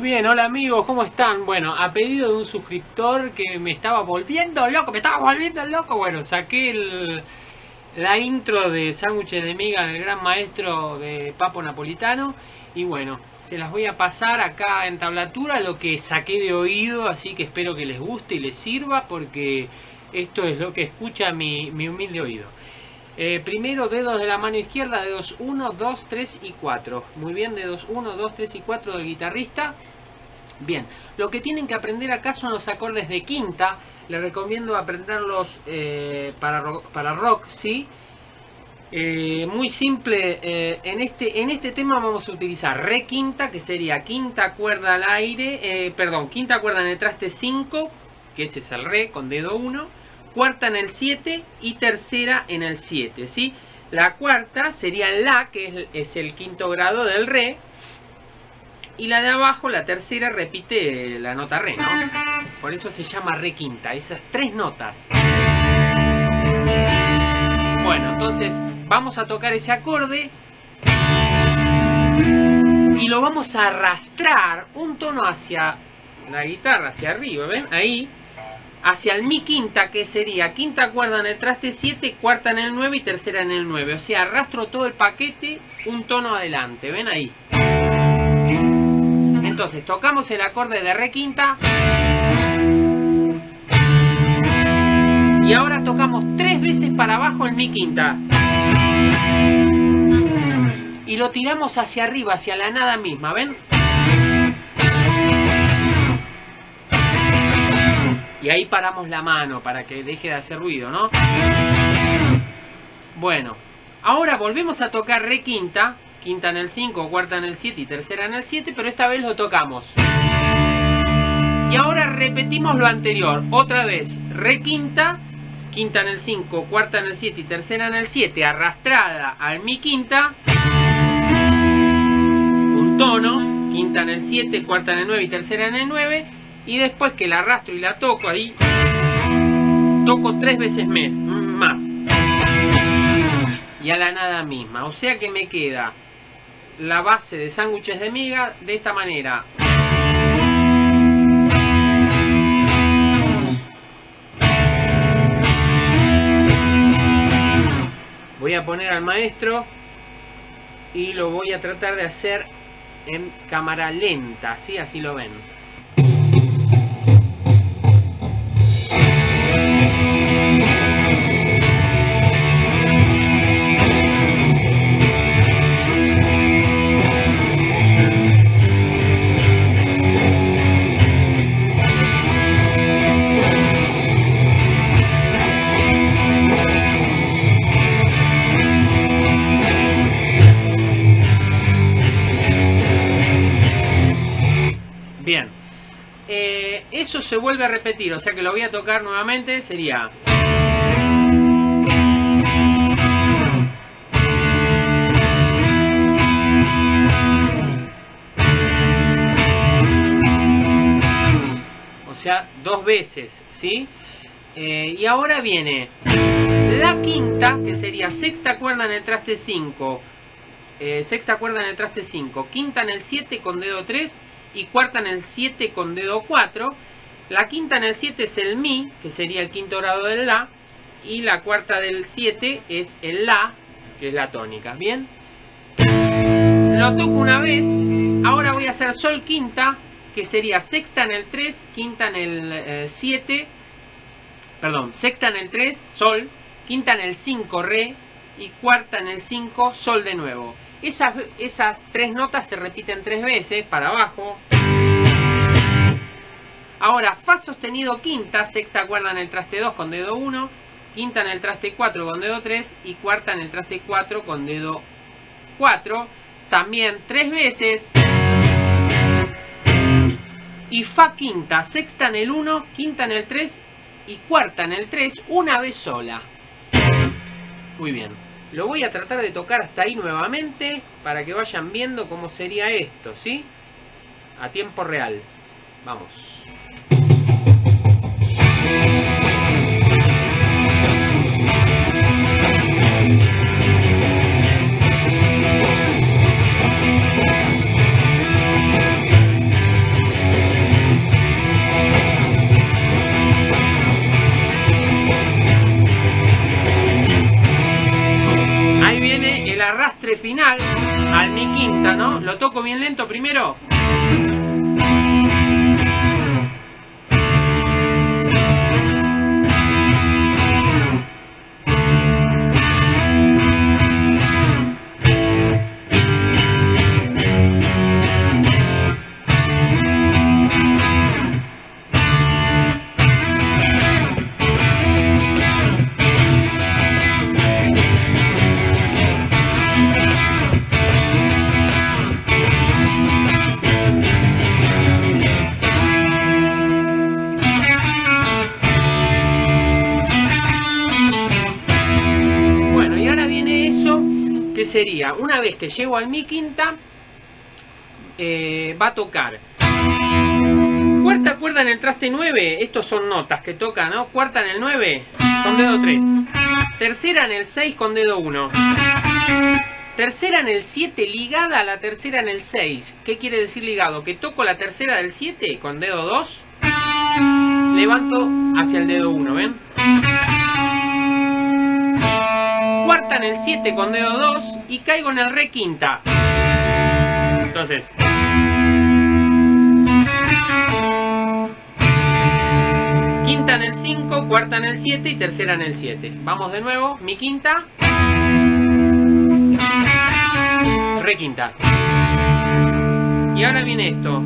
bien, hola amigos, ¿cómo están? Bueno, a pedido de un suscriptor que me estaba volviendo loco, bueno, saqué la intro de Sándwiches de Miga del gran maestro de Papo Napolitano y bueno, se las voy a pasar acá en tablatura lo que saqué de oído, así que espero que les guste y les sirva porque esto es lo que escucha mi humilde oído. Primero dedos de la mano izquierda, dedos 1, 2, 3 y 4. Muy bien, dedos 1, 2, 3 y 4 del guitarrista. Bien, lo que tienen que aprender acá son los acordes de quinta. Les recomiendo aprenderlos para rock, ¿sí? Muy simple, en este tema vamos a utilizar re quinta, que sería quinta cuerda al aire, quinta cuerda en el traste 5, que ese es el re con dedo 1. Cuarta en el 7 y tercera en el 7, ¿sí? La cuarta sería la, que es el quinto grado del re. Y la de abajo, la tercera, repite la nota re, ¿no? Por eso se llama re quinta, esas tres notas. Bueno, entonces vamos a tocar ese acorde. Y lo vamos a arrastrar un tono hacia la guitarra, hacia arriba, ¿ven? Ahí. Hacia el mi quinta, que sería quinta cuerda en el traste 7, cuarta en el 9 y tercera en el 9. O sea, arrastro todo el paquete un tono adelante. ¿Ven ahí? Entonces, tocamos el acorde de re quinta. Y ahora tocamos 3 veces para abajo el mi quinta. Y lo tiramos hacia arriba, hacia la nada misma. ¿Ven? Y ahí paramos la mano para que deje de hacer ruido, ¿no? Bueno, ahora volvemos a tocar re quinta. Quinta en el 5, cuarta en el 7 y tercera en el 7, pero esta vez lo tocamos. Y ahora repetimos lo anterior. Otra vez, re quinta, quinta en el 5, cuarta en el 7 y tercera en el 7, arrastrada al mi quinta. Un tono, quinta en el 7, cuarta en el 9 y tercera en el 9. Y después que la arrastro y la toco ahí, toco 3 veces más. Y a la nada misma. O sea que me queda la base de Sándwiches de Miga de esta manera. Voy a poner al maestro y lo voy a tratar de hacer en cámara lenta, ¿sí? Así lo ven. Bien, eso se vuelve a repetir, o sea que lo voy a tocar nuevamente, sería... O sea, 2 veces, ¿sí? Y ahora viene la quinta, que sería sexta cuerda en el traste 5, sexta cuerda en el traste 5, quinta en el 7 con dedo 3, y cuarta en el 7 con dedo 4. La quinta en el 7 es el mi, que sería el quinto grado del la, y la cuarta del 7 es el la, que es la tónica. Bien, lo toco una vez. Ahora voy a hacer sol quinta, que sería sexta en el 3, quinta en el 7, perdón, sexta en el 3, sol, quinta en el 5, re, y cuarta en el 5, sol de nuevo. Esas 3 notas se repiten 3 veces para abajo. Ahora, fa sostenido quinta, sexta cuerda en el traste 2 con dedo 1, quinta en el traste 4 con dedo 3 y cuarta en el traste 4 con dedo 4. También 3 veces. Y fa quinta, sexta en el 1, quinta en el 3 y cuarta en el 3, una vez sola. Muy bien. Lo voy a tratar de tocar hasta ahí nuevamente para que vayan viendo cómo sería esto, ¿sí? A tiempo real. Vamos. final, al mi quinta, ¿no? Lo toco bien lento primero. Sería, una vez que llego al mi quinta, va a tocar cuarta cuerda en el traste 9, estos son notas que toca, ¿no? Cuarta en el 9 con dedo 3, tercera en el 6 con dedo 1, tercera en el 7 ligada a la tercera en el 6. ¿Qué quiere decir ligado? Que toco la tercera del 7 con dedo 2, levanto hacia el dedo 1, ¿ven? Cuarta en el 7 con dedo 2 y caigo en el re quinta. Entonces, quinta en el 5, cuarta en el 7 y tercera en el 7. Vamos de nuevo, mi quinta, re quinta. Y ahora viene esto.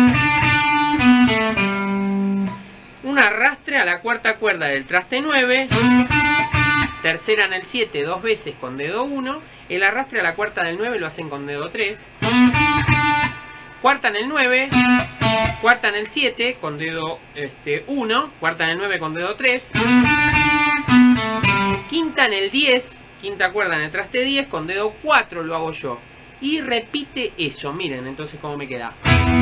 Un arrastre a la cuarta cuerda del traste 9. Tercera en el 7 dos veces con dedo 1. El arrastre a la cuarta del 9 lo hacen con dedo 3. Cuarta en el 9. Cuarta en el 7 con dedo 1. Cuarta en el 9 con dedo 3. Quinta en el 10. Quinta cuerda en el traste 10 con dedo 4 lo hago yo. Y repite eso. Miren entonces cómo me queda.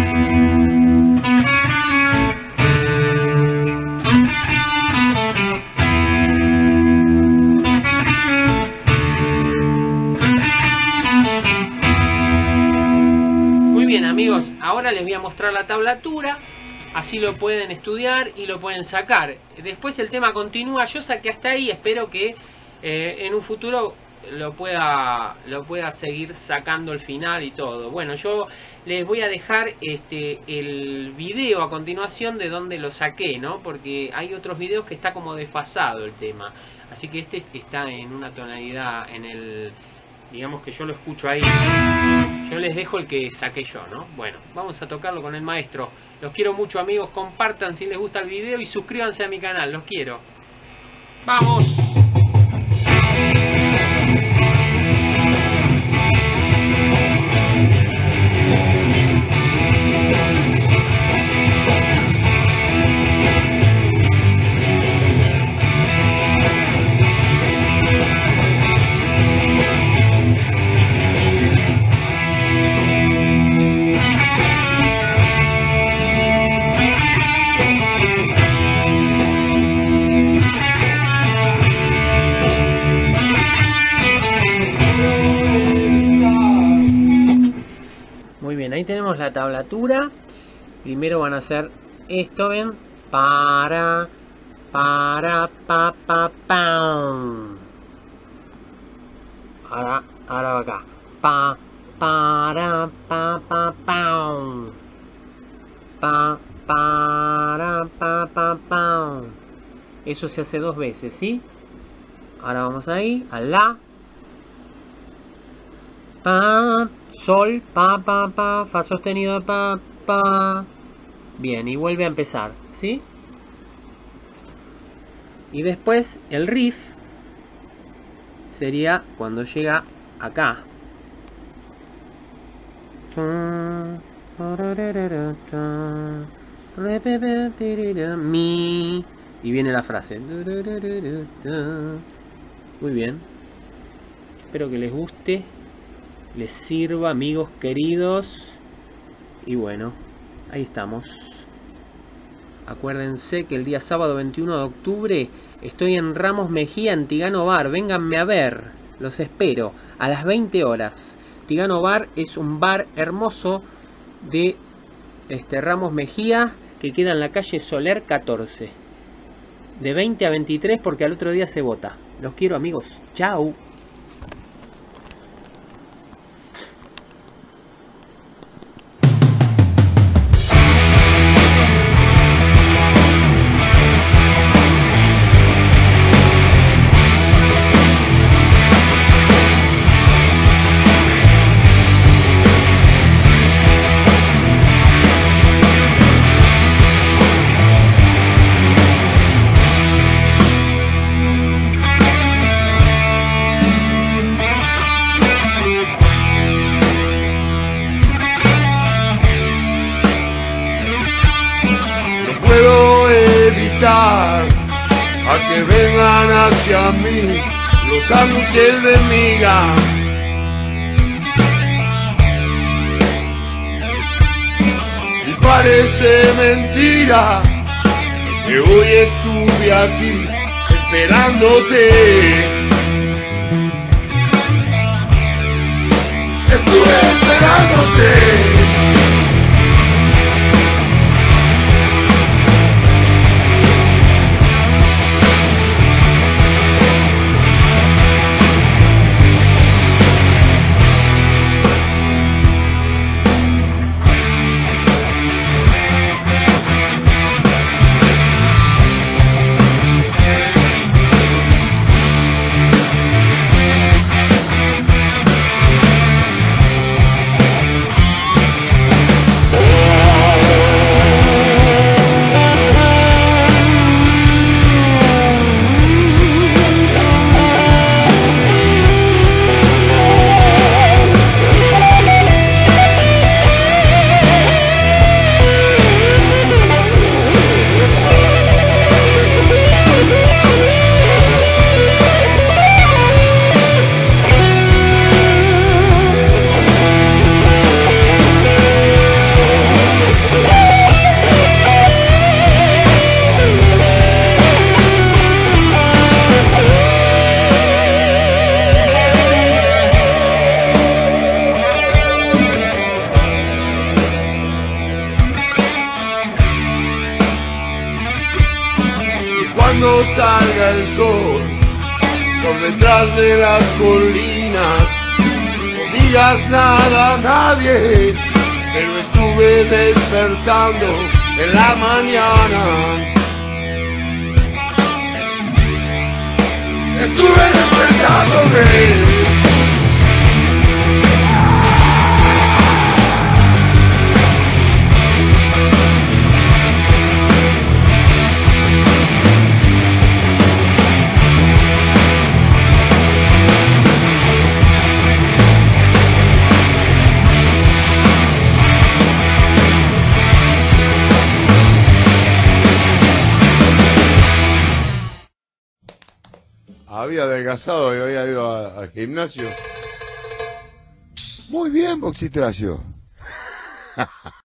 Amigos, ahora les voy a mostrar la tablatura, así lo pueden estudiar y lo pueden sacar. Después el tema continúa, yo saqué hasta ahí, espero que en un futuro lo pueda seguir sacando el final y todo. Bueno, yo les voy a dejar el video a continuación de donde lo saqué, ¿no? Porque hay otros videos que está como desfasado el tema, así que este está en una tonalidad, en el... digamos que yo lo escucho ahí. Yo les dejo el que saqué yo, ¿no? Bueno, vamos a tocarlo con el maestro. Los quiero mucho, amigos. Compartan si les gusta el video y suscríbanse a mi canal. Los quiero. ¡Vamos! Ahí tenemos la tablatura. Primero van a hacer esto, ven, para pa pam. Ahora va acá, para pam, para pam. Eso se hace dos veces, ¿sí? Ahora vamos ahí a la, pa, sol, fa sostenido, pa. Bien, y vuelve a empezar, ¿sí? Y después el riff sería cuando llega acá. Mi. Y viene la frase. Muy bien. Espero que les guste, les sirva, amigos queridos. Y bueno, ahí estamos. Acuérdense que el día sábado 21 de octubre estoy en Ramos Mejía en Tigano Bar. Vénganme a ver, los espero a las 20 horas. Tigano Bar es un bar hermoso de Ramos Mejía que queda en la calle Soler 14. De 20 a 23 porque al otro día se vota. Los quiero, amigos. Chau. invitar a que vengan hacia mí los sándwiches de miga. Y parece mentira que hoy estuve aquí esperándote. Estuve esperándote. Cuando salga el sol por detrás de las colinas, no digas nada a nadie, pero estuve despertando en la mañana. Estuve despertándome. Había adelgazado y había ido al gimnasio. Muy bien, Boxitracio.